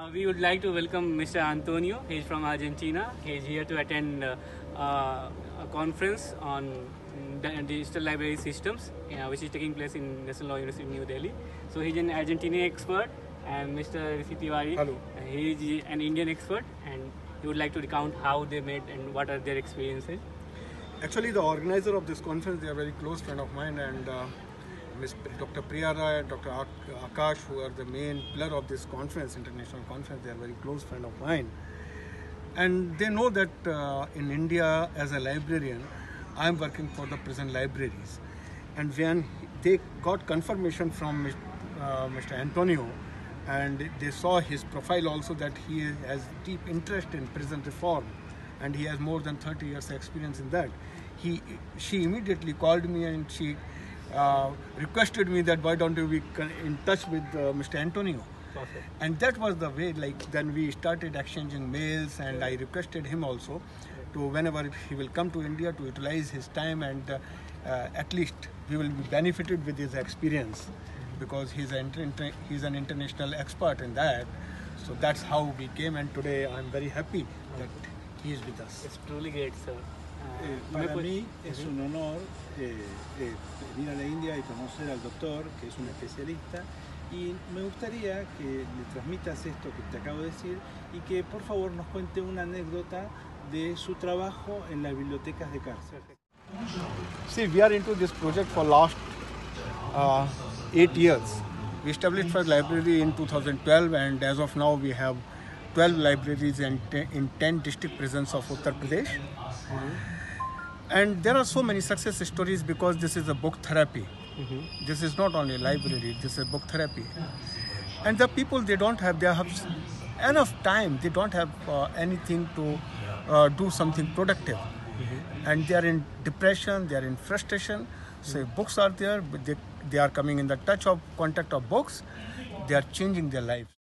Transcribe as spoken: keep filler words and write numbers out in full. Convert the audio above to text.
Uh, we would like to welcome Mister Antonio. He is from Argentina. He is here to attend uh, uh, a conference on digital library systems, uh, which is taking place in National Law University in New Delhi. So he is an Argentinian expert, and Mister Rishi Tiwari, Hello. Uh, he is an Indian expert, and he would like to recount how they met and what are their experiences. Actually, the organizer of this conference, they are very close friend of mine, and uh, Miss Doctor Priya and Doctor Akash, who are the main pillar of this conference, international conference, they are very close friend of mine. And they know that uh, in India, as a librarian, I am working for the prison libraries. And when they got confirmation from uh, Mister Antonio, and they saw his profile also that he has deep interest in prison reform, and he has more than thirty years experience in that. He, she immediately called me and she uh, requested me that why don't you be in touch with uh, Mister Antonio. Perfect. And that was the way, like then we started exchanging mails, and I requested him also to whenever he will come to India to utilize his time, and uh, uh, at least we will be benefited with his experience, because he's an, inter he's an international expert in that. So that's how we came, and today I'm very happy that he is with us. It's truly great, sir. Eh, para mí es un honor eh, eh, venir a la India y conocer al doctor, que es un especialista, y me gustaría que le transmitas esto que te acabo de decir y que por favor nos cuente una anécdota de su trabajo en las bibliotecas de cárcel. See, we are into this project for last uh, eight years. We established first library in two thousand twelve, and as of now we have twelve libraries in, in ten district prisons of Uttar Pradesh. Mm-hmm. And there are so many success stories because this is a book therapy. Mm-hmm. This is not only a library, this is book therapy. And the people, they don't have, they have enough time, they don't have uh, anything to uh, do something productive. Mm-hmm. And they are in depression, they are in frustration. So mm-hmm. books are there, but they, they are coming in the touch of contact of books, they are changing their lives.